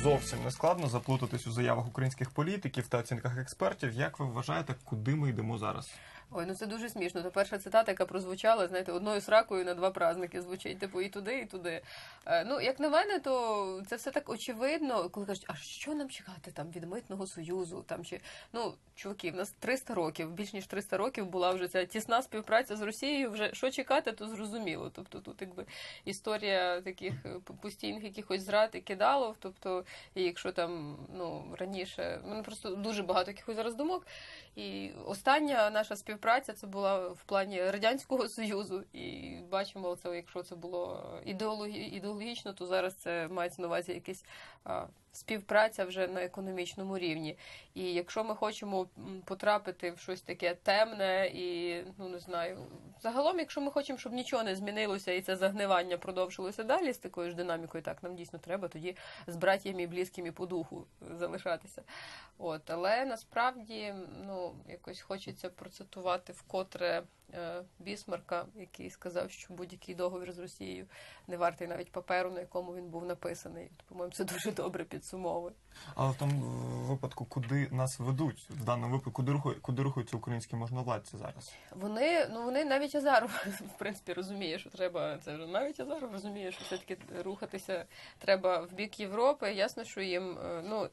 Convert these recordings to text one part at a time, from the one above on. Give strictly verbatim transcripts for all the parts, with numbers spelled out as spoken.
зовсім не складно заплутатись у заявах українських політиків та оцінках експертів. Як ви вважаєте, куди ми йдемо зараз? Ой, ну це дуже смішно. Та перша цитата, яка прозвучала, знаєте, одною сракою на два праздники звучить, типу і туди, і туди. Е, ну, як на мене, то це все так очевидно, коли кажуть, а що нам чекати там від Митного Союзу, там чи, ну, чуваки, в нас триста років, більш ніж триста років була вже ця тісна співпраця з Росією, вже що чекати, то зрозуміло. Тобто тут якби історія таких постійних якихось зрад і кидалов, тобто, і якщо там, ну, раніше, в мене просто дуже багато якихось зараз думок, і остання наша співпраця це була в плані Радянського Союзу, і бачимо, це, якщо це було ідеологі... ідеологічно, то зараз це мається на увазі якась а, співпраця вже на економічному рівні. І якщо ми хочемо потрапити в щось таке темне і, ну не знаю, загалом, якщо ми хочемо, щоб нічого не змінилося і це загнивання продовжилося далі з такою ж динамікою, так, нам дійсно треба тоді з братями і близькими по духу залишатися. От, але насправді, ну, якось хочеться процитувати вкотре е, Бісмарка, який сказав, що будь-який договір з Росією не вартий навіть паперу, на якому він був написаний. По-моєму, це дуже добре підсумовує. Але в тому випадку, куди нас ведуть, в даному випадку, куди рухають, куди рухаються українські можновладці зараз? Вони, ну вони навіть Азаров, в принципі, розуміє, що треба, це вже навіть Азаров розуміє, що все-таки рухатися треба в бік Європи. Ясно, що їм, ну,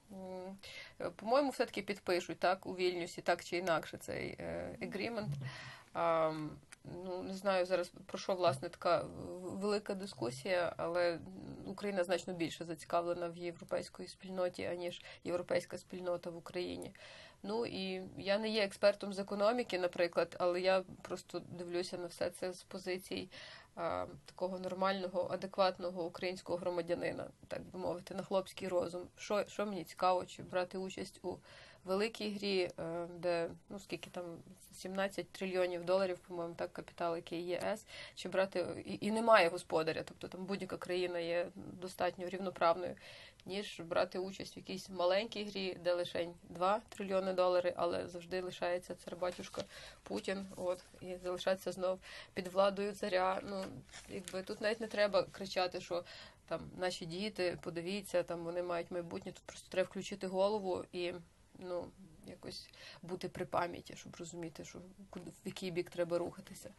по-моєму, все-таки підпишуть, так, у Вільнюсі, так чи інакше, цей agreement. А, ну, не знаю зараз, про що, власне, така велика дискусія, але Україна значно більше зацікавлена в європейській спільноті, аніж європейська спільнота в Україні. Ну, і я не є експертом з економіки, наприклад, але я просто дивлюся на все це з позицій а, такого нормального, адекватного українського громадянина, так би мовити, на хлопський розум. Що, що мені цікаво, чи брати участь у великій грі, де, ну, скільки там, сімнадцять трильйонів доларів, по-моєму, так, капітал, який є ЄС, чи брати, і, і немає господаря, тобто там будь-яка країна є достатньо рівноправною, ніж брати участь в якійсь маленькій грі, де лише два трильйони доларів, але завжди лишається цар-батюшка Путін, от, і залишається знов під владою царя. Ну, якби тут навіть не треба кричати, що там наші діти, подивіться, там вони мають майбутнє, тут просто треба включити голову і, ну, якось бути при пам'яті, щоб розуміти, що куди, в який бік треба рухатися.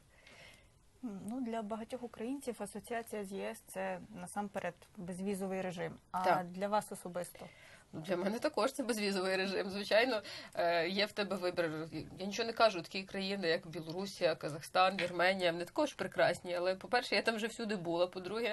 Ну, для багатьох українців асоціація з ЄС – це насамперед безвізовий режим. А Так. для вас особисто? Для мене також це безвізовий режим. Звичайно, є в тебе вибір. Я нічого не кажу, такі країни, як Білорусія, Казахстан, Вірменія, вони також прекрасні. Але, по-перше, я там вже всюди була. По-друге,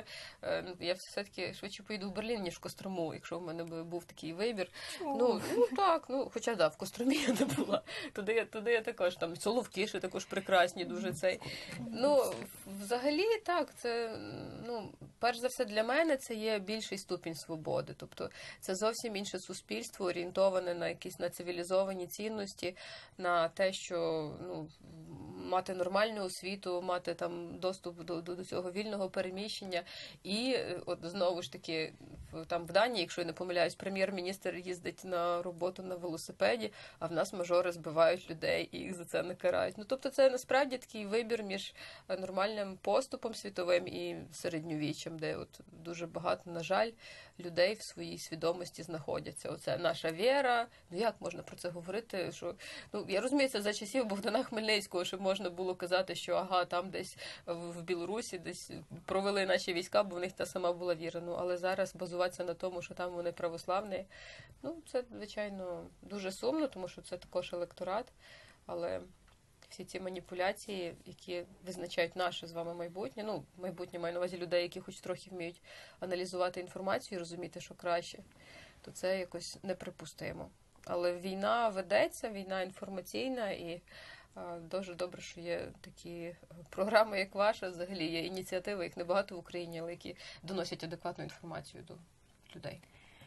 я все-таки швидше поїду в Берлін, ніж в Кострому, якщо в мене був такий вибір. Ну, ну так, ну, хоча, да, в Костромі я не була. Туди, туди я також, там, Соловки ще також прекрасні, дуже цей. Ну, взагалі, так, це, ну, перш за все, для мене це є більший ступінь свободи. Тобто, це зовсім інше суспільство, орієнтоване на якісь на цивілізовані цінності, на те, що, ну, мати нормальну освіту, мати там доступ до, до, до цього вільного переміщення. І от знову ж таки, там в Данії, якщо я не помиляюсь, прем'єр-міністр їздить на роботу на велосипеді, а в нас мажори збивають людей і їх за це не карають. Ну, тобто це насправді такий вибір між нормальним поступом світовим і середньовіччям, де от дуже багато, на жаль, людей в своїй свідомості знаходяться. Оце наша віра. Ну як можна про це говорити? Що, ну, я розумію, це за часів Богдана Хмельницького, щоб можна було казати, що ага, там десь в Білорусі десь провели наші війська, бо в них та сама була віра. Ну, але зараз базуватися на тому, що там вони православні, ну, це, звичайно, дуже сумно, тому що це також електорат, але всі ці маніпуляції, які визначають наше з вами майбутнє, ну, майбутнє маю на увазі людей, які хоч трохи вміють аналізувати інформацію і розуміти, що краще, то це якось неприпустимо. Але війна ведеться, війна інформаційна, і а, дуже добре, що є такі програми, як ваша, взагалі є ініціативи, їх небагато в Україні, але які доносять адекватну інформацію до людей.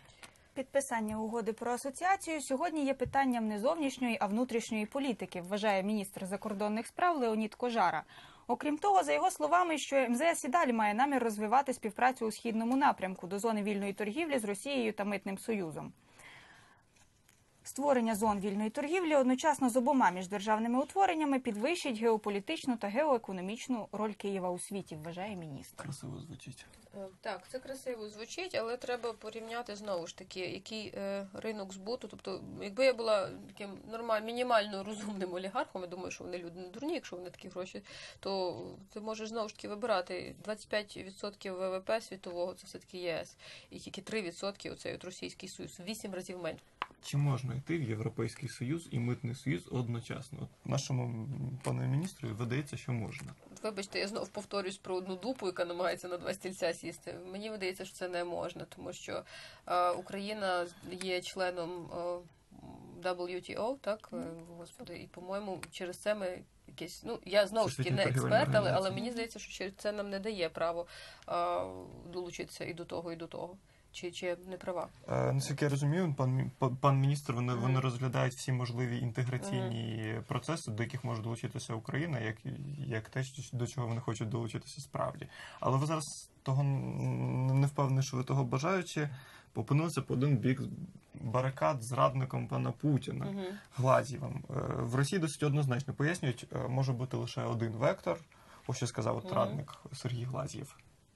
Підписання угоди про асоціацію сьогодні є питанням не зовнішньої, а внутрішньої політики, вважає міністр закордонних справ Леонід Кожара. Окрім того, за його словами, що ем зе ес і далі має намір розвивати співпрацю у східному напрямку до зони вільної торгівлі з Росією та Митним Союзом. Створення зон вільної торгівлі одночасно з обома міждержавними утвореннями підвищить геополітичну та геоекономічну роль Києва у світі, вважає міністр. Красиво звучить. Е, Так, це красиво звучить, але треба порівняти знову ж таки, який е, ринок збуту. Тобто, якби я була таким нормально, мінімально розумним олігархом, я думаю, що вони люди не дурні, якщо вони такі гроші, то ти можеш знову ж таки вибирати двадцять п'ять відсотків ВВП світового, це все-таки ЄС, і тільки три відсотки оцей от Російський Союз, вісім разів менше. Чи можна йти в Європейський Союз і Митний Союз одночасно? От нашому пану міністру видається, що можна. Вибачте, я знов повторюсь про одну дупу, яка намагається на два стільця сісти. Мені видається, що це не можна, тому що е, Україна є членом е, дабл ю ті о, так, е, господи, і, по-моєму, через це ми якесь, ну, я знову ж таки не експерт, але, але мені здається, що через це нам не дає право е, долучитися і до того, і до того. Чи, чи не права? Е, наскільки я розумію, пан, пан, пан міністр, вони, Мгм. вони розглядають всі можливі інтеграційні процеси, до яких може долучитися Україна, як, як те, що- до чого вони хочуть долучитися справді. Але ви зараз того н- не впевнені, що ви того бажаючи, опинилися по один бік барикад з радником пана Путіна, Угу. Глазєвим. Е, В Росії досить однозначно пояснюють, е, може бути лише один вектор, ось що сказав от Мгм. радник Сергій Глазєв.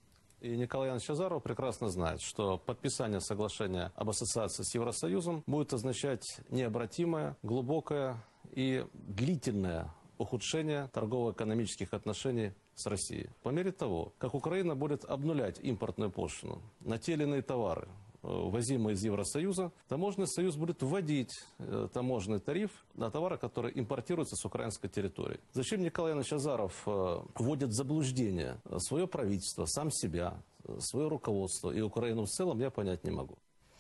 И Николай Иванович Азаров прекрасно знает, что подписание соглашения об ассоциации с Евросоюзом будет означать необратимое, глубокое и длительное ухудшение торгово-экономических отношений с Россией. По мере того, как Украина будет обнулять импортную пошлину на те или иные товары, э, ввозимые из Евросоюза, таможенный союз будет вводить э, таможенный тариф на товары, которые импортируются с украинской территории. Зачем Николай Иванович Азаров э, вводит в заблуждение э, свое правительство, сам себя, э, свое руководство и Украину в целом, я понять не могу.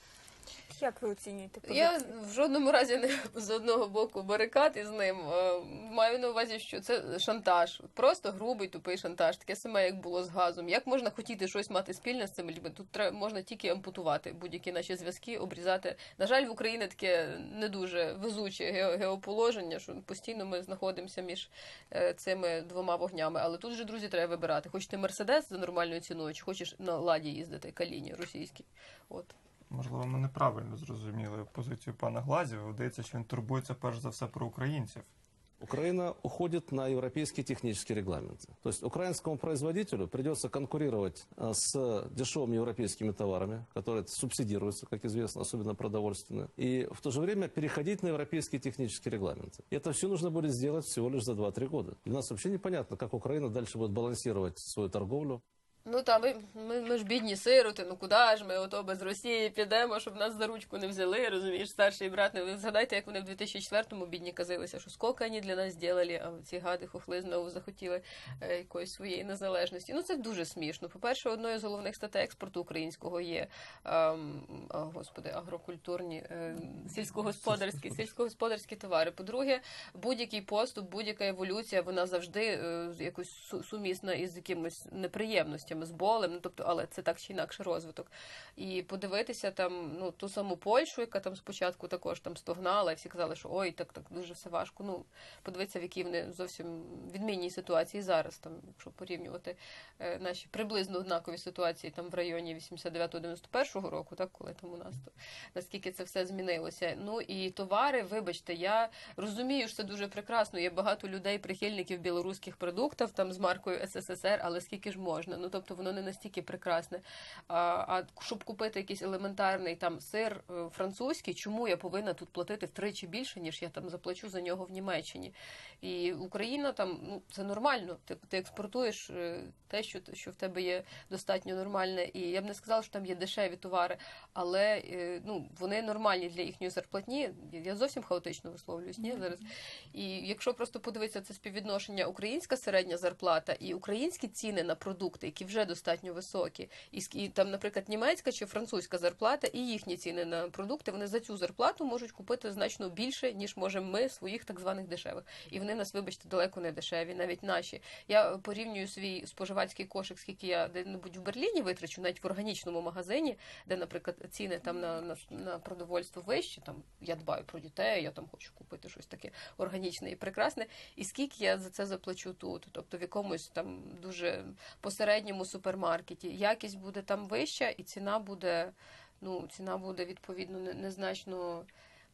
Як ви оцінюєте Я позицію? в жодному разі не з одного боку барикад із ним. Е, Маю на увазі, що це шантаж. Просто грубий, тупий шантаж. Таке саме, як було з газом. Як можна хотіти щось мати спільне з цими людьми? Тут треба, можна тільки ампутувати будь-які наші зв'язки, обрізати. На жаль, в Україні таке не дуже везуче ге- геоположення, що постійно ми знаходимося між е, цими двома вогнями. Але тут же, друзі, треба вибирати. Хочеш ти Мерседес за нормальною ціною, чи хочеш на ладі їздити, каліні російській. От. Можливо, ми неправильно зрозуміли позицію пана Глазєва. Видається, що він турбується перш за все про українців. Украина уходит на европейские технические регламенты. То есть украинскому производителю придется конкурировать э, с дешевыми европейскими товарами, которые субсидируются, как известно, особенно продовольственные, и в то же время переходить на европейские технические регламенты. И это все нужно будет сделать всего лишь за два-три года. Для нас вообще непонятно, как Украина дальше будет балансировать свою торговлю. Ну та ми, ми, ми ж бідні сироти, ну куди ж ми ото без Росії підемо, щоб нас за ручку не взяли, розумієш, старший брат. Ви згадайте, як вони в дві тисячі четвертому бідні казилися, що скільки вони для нас зробили, а ці гади хохли знову захотіли е, якоїсь своєї незалежності. Ну це дуже смішно. По-перше, одною з головних статей експорту українського є ем, а, господи, агрокультурні, е, сільськогосподарські, сільськогосподарські товари. По-друге, будь-який поступ, будь-яка еволюція, вона завжди е, якось су- сумісна із якимось неприємностями, з болем, ну тобто, але це так чи інакше розвиток. І подивитися там, ну, ту саму Польщу, яка там спочатку також там стогнала, і всі казали, що ой, так, так дуже все важко. Ну, подивитися, в якій вони зовсім відмінній ситуації зараз, там, якщо порівнювати е, наші приблизно однакові ситуації там в районі вісімдесят дев'ятого дев'яносто першого року, так, коли там у нас, то наскільки це все змінилося. Ну, і товари, вибачте, я розумію, що це дуже прекрасно, є багато людей, прихильників білоруських продуктів, там, з маркою ес ес ес ер, але скільки ж можна? Ну, тобто воно не настільки прекрасне. А, а щоб купити якийсь елементарний там сир е, французький, чому я повинна тут платити втричі більше, ніж я там заплачу за нього в Німеччині? І Україна там, ну, це нормально. Ти, ти експортуєш е, те, що, що в тебе є достатньо нормальне. І я б не сказала, що там є дешеві товари, але е, ну, вони нормальні для їхньої зарплатні. Я зовсім хаотично висловлююсь, ні, зараз. І якщо просто подивитися це співвідношення українська середня зарплата і українські ціни на продукти, які вже достатньо високі, і, ск- і там, наприклад, німецька чи французька зарплата, і їхні ціни на продукти, вони за цю зарплату можуть купити значно більше, ніж можемо ми своїх так званих дешевих. І вони нас, вибачте, далеко не дешеві, навіть наші. Я порівнюю свій споживацький кошик, скільки я де-небудь в Берліні витрачу, навіть в органічному магазині, де, наприклад, ціни там на, на, на продовольство вищі, там я дбаю про дітей, я там хочу купити щось таке органічне і прекрасне, і скільки я за це заплачу тут, тобто в якомусь там дуже посередньому супермаркеті. Якість буде там вища, і ціна буде, ну, ціна буде відповідно не- незначно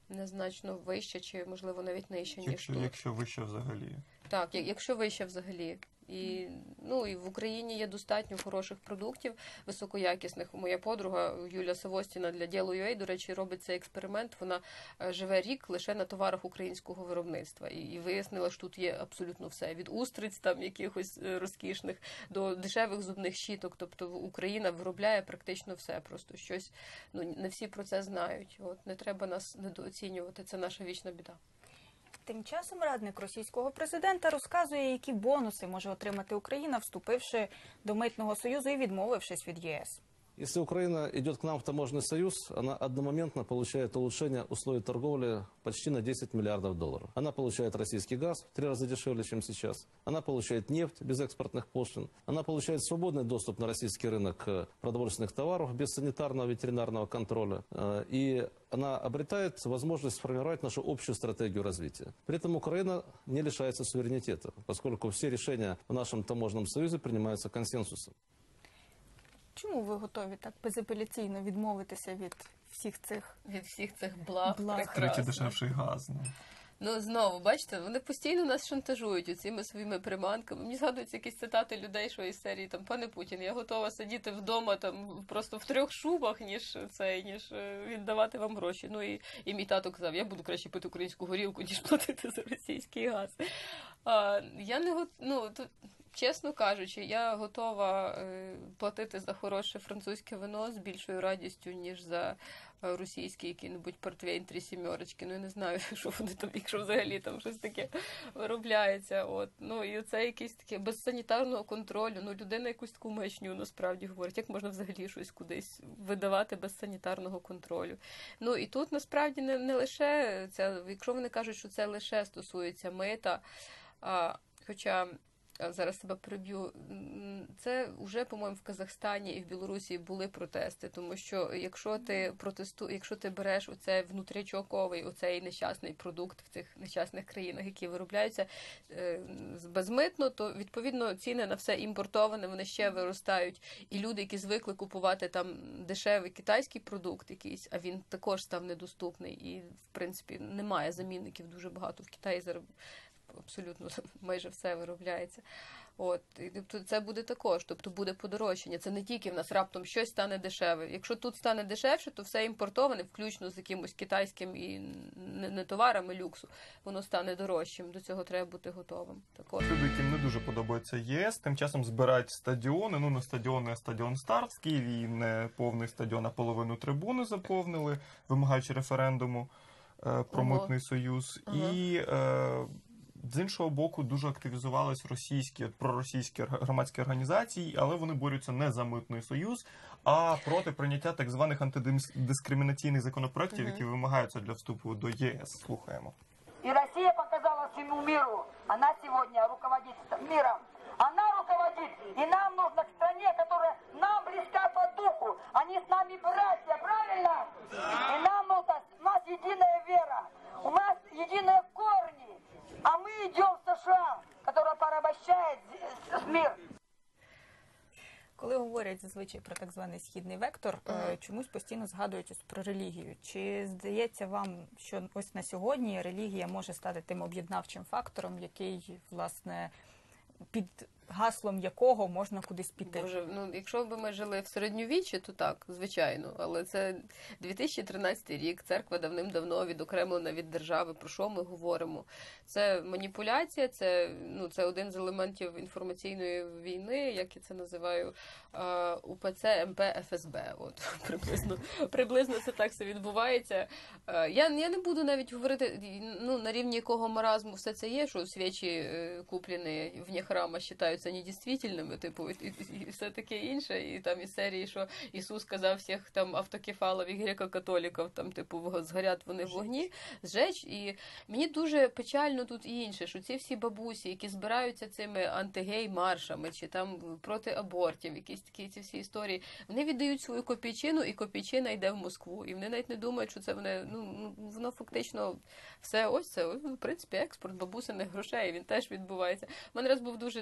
незначно вища, чи можливо навіть нижча, ніж Якщо, тут. якщо вище взагалі. Так, як- якщо вище взагалі. І, ну, і в Україні є достатньо хороших продуктів, високоякісних. Моя подруга Юля Савостіна для Діло.ua, до речі, робить цей експеримент. Вона е, живе рік лише на товарах українського виробництва. І, і вияснила, що тут є абсолютно все. Від устриць там якихось е, розкішних до дешевих зубних щіток. Тобто Україна виробляє практично все. Просто щось, ну, не всі про це знають. От не треба нас недооцінювати. Це наша вічна біда. Тим часом радник російського президента розказує, які бонуси може отримати Україна, вступивши до Митного союзу і відмовившись від ЄС. Если Украина идет к нам в таможенный союз, она одномоментно получает улучшение условий торговли почти на десять миллиардов долларов. Она получает российский газ в три раза дешевле, чем сейчас. Она получает нефть без экспортных пошлин. Она получает свободный доступ на российский рынок продовольственных товаров без санитарного ветеринарного контроля. Э, И она обретает возможность сформировать нашу общую стратегию развития. При этом Украина не лишается суверенитета, поскольку все решения в нашем таможенном союзе принимаются консенсусом. Чому ви готові так безапеляційно відмовитися від всіх цих? Від всіх цих благ, Благ. Третій прекрасно. дешевший газ. Ну. Ну, знову, бачите, вони постійно нас шантажують цими своїми приманками. Мені згадуються якісь цитати людей, що із серії, там, пане Путін, я готова сидіти вдома там просто в трьох шубах, ніж це, ніж е, віддавати вам гроші. Ну, і, і мій тато казав, я буду краще пити українську горілку, ніж платити за російський газ. А, я не го- ну, тут, чесно кажучи, я готова е, платити за хороше французьке вино з більшою радістю, ніж за е, російський який-небудь портвейн три сімерочки. Ну, я не знаю, що вони там, якщо взагалі там щось таке виробляється. От. Ну, і це якесь таке без санітарного контролю. Ну, людина якусь таку маячню насправді говорить. Як можна взагалі щось кудись видавати без санітарного контролю? Ну, і тут насправді не, не лише це, якщо вони кажуть, що це лише стосується мита, а, хоча а, зараз себе приб'ю, м, це вже, по-моєму, в Казахстані і в Білорусі були протести, тому що якщо ти протесту, якщо ти береш оцей внутрічоковий, оцей нещасний продукт в цих нещасних країнах, які виробляються е, безмитно, то відповідно ціни на все імпортоване вони ще виростають. І люди, які звикли купувати там дешевий китайський продукт якийсь, а він також став недоступний, і в принципі немає замінників дуже багато в Китаї зараз. Абсолютно майже все виробляється. От, і тобто це буде також, тобто буде подорожчання. Це не тільки в нас раптом щось стане дешеве. Якщо тут стане дешевше, то все імпортоване, включно з якимось китайським і не, не товарами люксу, воно стане дорожчим. До цього треба бути готовим. Також. Люди, яким не дуже подобається ЄС, тим часом збирають стадіони. Ну, не стадіони, а стадіон Старт в Києві, не повний стадіон, а половину трибуни заповнили, вимагаючи референдуму е, про Ого. Митний союз. Ага. І е, з іншого боку, дуже активізувались російські, от, проросійські орга- громадські організації, але вони борються не за Митний союз, а проти прийняття так званих антидискримінаційних законопроєктів, Мгм. які вимагаються для вступу до ЄС. Слухаємо. И Россия показала всему миру, она сегодня руководит миром. Она руководит, и нам нужно к стране, которая нам близка по духу. Они с нами братья, правильно? И нам нужно, у нас единая вера, у нас единые корни. А мы идем в США, которая порабощает з- мир. Коли говорять зазвичай про так званий східний вектор, е, Ага. чомусь постійно згадують ось про релігію. Чи здається вам, що ось на сьогодні релігія може стати тим об'єднавчим фактором, який, власне, під гаслом якого можна кудись піти? Боже, ну якщо б ми жили в середньовіччі, то так, звичайно. Але це дві тисячі тринадцятий рік, церква давним-давно відокремлена від держави. Про що ми говоримо? Це маніпуляція, це, ну, це один з елементів інформаційної війни, як я це називаю, е, УПЦ, МП, ФСБ. От приблизно, приблизно це так все відбувається. Е, Я, я не буду навіть говорити, ну, на рівні якого маразму все це є, що свічі, е, куплені вне храма, вважаються недійствительними, типу, і, і, і все таке інше. І там із серії, що Ісус сказав всіх там автокефалів і греко-католіків, там, типу, вого- згорять вони в вогні, зжечь. І мені дуже печально тут і інше, що ці всі бабусі, які збираються цими антигей-маршами, чи там проти абортів, якісь такі ці всі історії, вони віддають свою копійчину, і копійчина йде в Москву. І вони навіть не думають, що це вони, ну, ну, воно фактично все ось це, в принципі, експорт бабусиних грошей, він теж відбувається. У мене раз був дуже такий смішний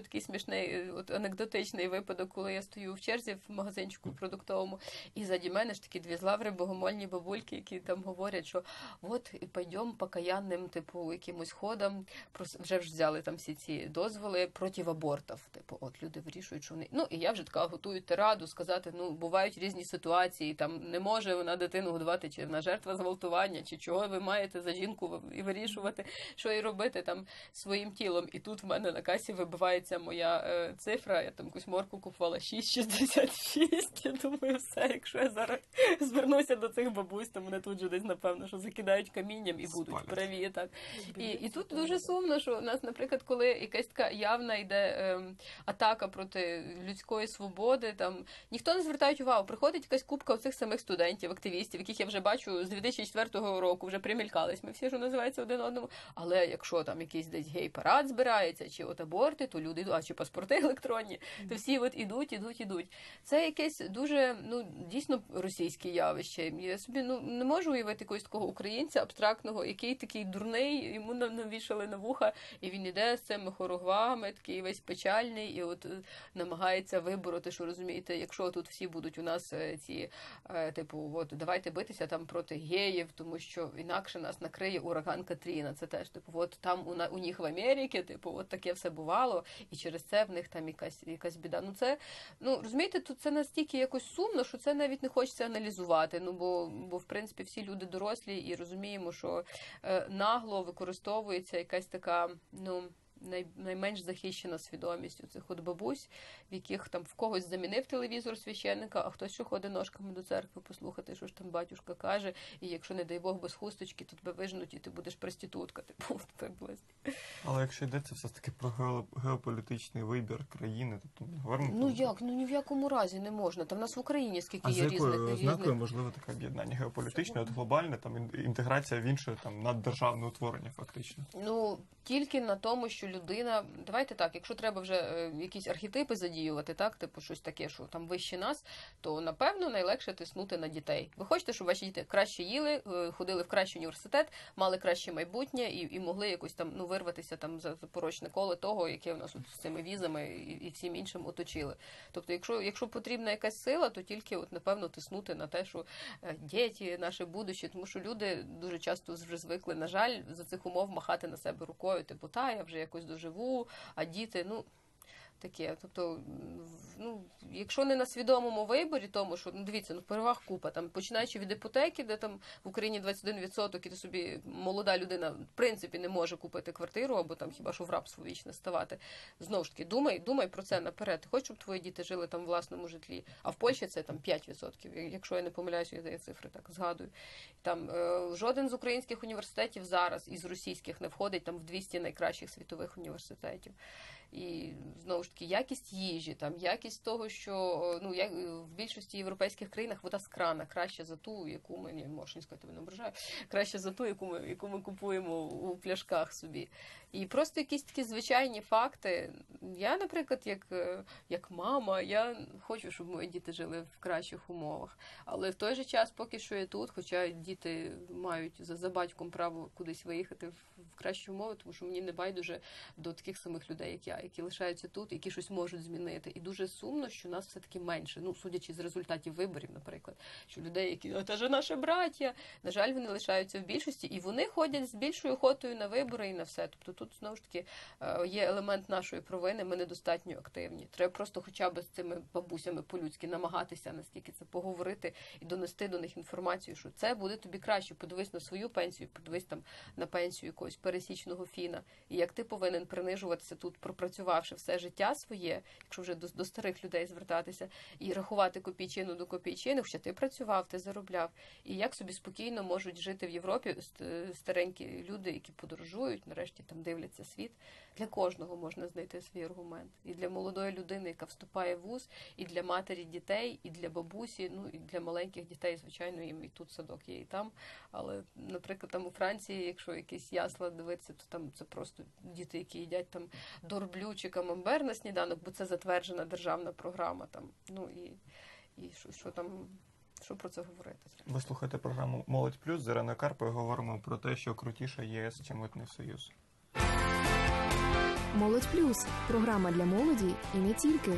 смішний, е, от анекдотичний випадок, коли я стою в черзі в магазинчику продуктовому, і заді мене ж такі дві злаври богомольні бабульки, які там говорять, що от і пойдем покаянним, типу, якимось ходам, прос- вже ж взяли там всі ці дозволи проти абортів. Типу, от люди вирішують, що вони. Ну і я вже така готую тираду сказати, ну бувають різні ситуації, там не може вона дитину годувати, чи вона жертва зґвалтування, чи чого ви маєте за жінку і вирішувати, що їй робити там своїм тілом. І тут в мене на касі вибивається моя е, цифра, я там якусь морку купувала шість шістдесят шість. Я думаю, все, якщо я зараз звернуся до цих бабусь, то мене тут же десь, напевно, що закидають камінням і будуть Спалять. праві. Так. І, і тут дуже сумно, що у нас, наприклад, коли якась така явна йде е, атака проти людської свободи, там ніхто не звертає увагу. Приходить якась купка цих самих студентів, активістів, яких я вже бачу з дві тисячі четвертого року, вже примількались. Ми всі, що називається, один одному. Але якщо там якийсь десь гей-парад збирається, чи от аборти, то люди йдуть, а чи паспорти електронні, то всі от ідуть, ідуть, ідуть. Це якесь дуже, ну, дійсно російське явище. Я собі, ну, не можу уявити якогось такого українця абстрактного, який такий дурний, йому навішали на вуха, і він іде з цими хоругвами, такий весь печальний, і от е, намагається вибороти, що розумієте, якщо тут всі будуть у нас е, ці, е, типу, от давайте битися там проти геїв, тому що інакше нас накриє ураган Катріна. Це теж, типу, от там у, на, у них в Америці, типу, от таке все бувало, і через це в них там якась, якась біда. Ну це, ну, розумієте, тут це настільки якось сумно, що це навіть не хочеться аналізувати, ну, бо, бо в принципі, всі люди дорослі і розуміємо, що е, нагло використовується якась така, ну, най, найменш захищена свідомість у цих от бабусь, в яких там в когось замінив телевізор священника, а хтось ще ходить ножками до церкви послухати, що ж там батюшка каже, і якщо, не дай Бог, без хусточки, то тебе виженуть, і ти будеш проститутка, типу, от приблизно. Але якщо йдеться все ж таки про гео- геополітичний вибір країни, то ми говоримо Ну про- як? Ну ні в якому разі не можна. Там в нас в Україні скільки А з є якою різних ознакою різних. можливо таке об'єднання геополітичне, от глобальне, там ін- інтеграція в інше там наддержавне утворення, фактично. Ну, тільки на тому, що людина, давайте так, якщо треба вже е, якісь архетипи задіювати, так, типу щось таке, що там вище нас, то напевно найлегше тиснути на дітей. Ви хочете, щоб ваші діти краще їли, е, ходили в кращий університет, мали краще майбутнє і, і могли якось там, ну, вирватися там за за порочне коло того, яке у нас от з цими візами і, і всім іншим оточили. Тобто, якщо, якщо потрібна якась сила, то тільки от напевно тиснути на те, що е, діти, наше будуще, тому що люди дуже часто вже звикли, на жаль, за цих умов махати на себе рукою, типу, та, я вже якось доживу, а діти, ну, таке. Тобто, ну, якщо не на свідомому виборі, тому що, ну, дивіться, ну, переваг купа, там, починаючи від іпотеки, де там в Україні двадцять один відсоток, і ти собі, молода людина, в принципі, не може купити квартиру, або там хіба що в рабство вічне ставати. Знову ж таки, думай, думай про це наперед. Ти хочеш, щоб твої діти жили там в власному житлі, а в Польщі це там п'ять відсотків, якщо я не помиляюся, я цифри так згадую. Там е, жоден з українських університетів зараз із російських не входить там в двісті найкращих світових університетів. І знову ж таки, якість їжі, там якість того, що, ну, як в більшості європейських країнах вода з крана краще за ту, яку ми, не можу сказати, не ображаю, краще за ту, яку ми, яку ми купуємо у пляшках собі. І просто якісь такі звичайні факти. Я, наприклад, як, як мама, я хочу, щоб мої діти жили в кращих умовах. Але в той же час, поки що я тут, хоча діти мають за, за батьком право кудись виїхати в, в кращі умови, тому що мені не байдуже до таких самих людей, як я, які лишаються тут, які щось можуть змінити. І дуже сумно, що нас все-таки менше. Ну, судячи з результатів виборів, наприклад, що людей, які, а це ж наші браття, на жаль, вони лишаються в більшості, і вони ходять з більшою охотою на вибори і на все. Тобто тут, знову ж таки, є елемент нашої провини, ми недостатньо активні. Треба просто хоча б з цими бабусями по-людськи намагатися наскільки це поговорити і донести до них інформацію, що це буде тобі краще. Подивись на свою пенсію, подивись там на пенсію якогось пересічного фіна. І як ти повинен принижуватися тут, пропрацювавши все життя своє, якщо вже до, до старих людей звертатися, і рахувати копійчину до копійчини, хоча ти працював, ти заробляв. І як собі спокійно можуть жити в Європі старенькі люди, які подорожують, нарешті там дивляться світ. Для кожного можна знайти свій аргумент. І для молодої людини, яка вступає в вуз, і для матері дітей, і для бабусі, ну і для маленьких дітей, звичайно, їм і тут садок є, і там. Але, наприклад, там у Франції, якщо якісь ясла дивитися, то там це просто діти, які їдять там дорблю чи камамбер на сніданок, бо це затверджена державна програма там. Ну і, і що, що там, що про це говорити? Ви слухаєте програму «Молодь плюс» з Іриною Карпою. Говоримо про те, що крутіше ЄС, чим Митний Союз. Молодь Плюс – програма для молоді і не тільки.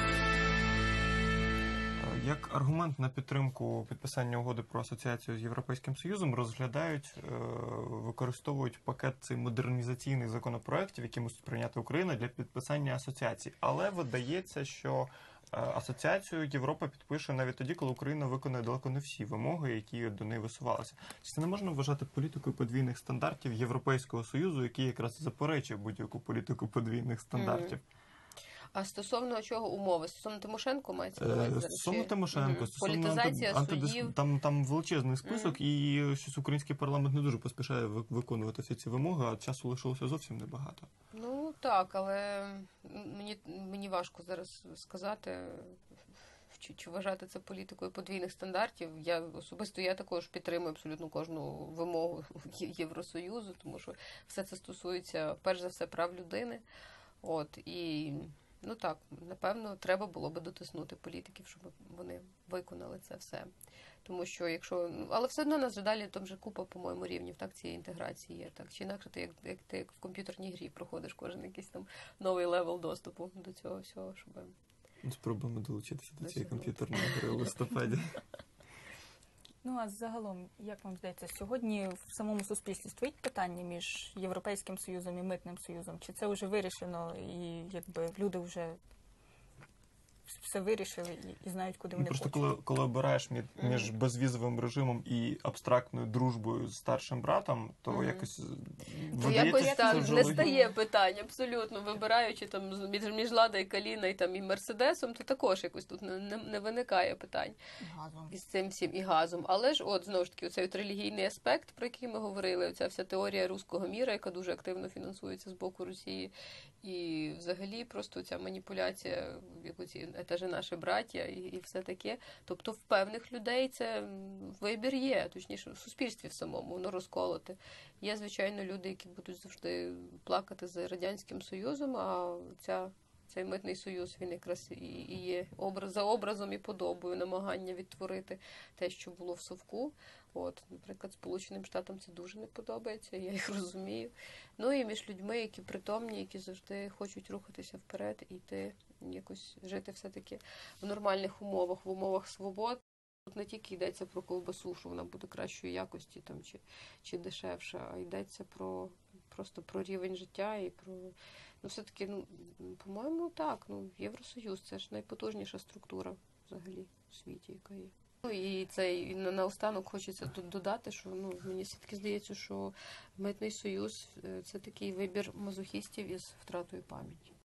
Як аргумент на підтримку підписання угоди про асоціацію з Європейським Союзом розглядають, е, використовують пакет цей модернізаційних законопроєктів, які мусить прийняти Україна для підписання асоціації. Але видається, що е, асоціацію Європа підпише навіть тоді, коли Україна виконає далеко не всі вимоги, які до неї висувалися. Чи це не можна вважати політикою подвійних стандартів Європейського Союзу, який якраз заперечує будь-яку політику подвійних стандартів? Мгм. А стосовно чого умови? Стосовно Тимошенко мається на увазі Е, зараз? Стосовно Чи- Тимошенко, Мгм. стосовно Політизація анти- антидис- судів. там, там величезний список, і щось український парламент не дуже поспішає ви- виконувати всі ці вимоги, а часу лишилося зовсім небагато. Ну так, але мені, мені важко зараз сказати, чи, чи вважати це політикою подвійних стандартів. Я особисто я також підтримую абсолютно кожну вимогу Є- Євросоюзу, тому що все це стосується перш за все прав людини. От і ну так, напевно, треба було би дотиснути політиків, щоб вони виконали це все. Тому що якщо, ну, але все одно нас же далі там же купа, по-моєму, рівнів так цієї інтеграції є. Так чи інакше, ти як, як ти як в комп'ютерній грі проходиш кожен якийсь там новий левел доступу до цього всього, щоб Спробуємо долучитися до цієї Досягнути. комп'ютерної гри у листопаді. Ну а загалом, як вам здається, сьогодні в самому суспільстві стоїть питання між Європейським Союзом і Митним Союзом? Чи це вже вирішено і якби люди вже все вирішили і, і знають, куди Ну, вони просто хочуть? коли, коли обираєш між, між безвізовим режимом і абстрактною дружбою з старшим братом, то Мгм. якось то видається, якось що це так вже не логічно. стає питань, абсолютно. Вибираючи там з- між, між Лада і Каліна і там і Мерседесом, то також якось тут не, не, не виникає питань. Газом. Із цим всім і газом. Але ж, от знову ж таки, оцей от релігійний аспект, про який ми говорили, оця вся теорія руського міра, яка дуже активно фінансується з боку Росії, і взагалі просто ця маніпуляція, як оці це ж наші браття, і, і все таке. Тобто в певних людей це м, вибір є, точніше, в суспільстві в самому, воно розколоте. Є, звичайно, люди, які будуть завжди плакати за Радянським Союзом, а ця цей митний союз, він якраз і і є образ, за образом і подобою намагання відтворити те, що було в Совку. От, наприклад, Сполученим Штатам це дуже не подобається, я їх розумію. Ну і між людьми, які притомні, які завжди хочуть рухатися вперед і йти, якось жити все-таки в нормальних умовах, в умовах свобод. Тут не тільки йдеться про ковбасу, що вона буде кращої якості там, чи, чи дешевша, а йдеться про просто про рівень життя і про. Ну, все-таки, ну, по-моєму, так. Ну, Євросоюз це ж найпотужніша структура взагалі в світі, яка є. Ну, і це і на- наостанок хочеться тут додати, що ну, мені все-таки здається, що Митний Союз – це такий вибір мазохістів із втратою пам'яті.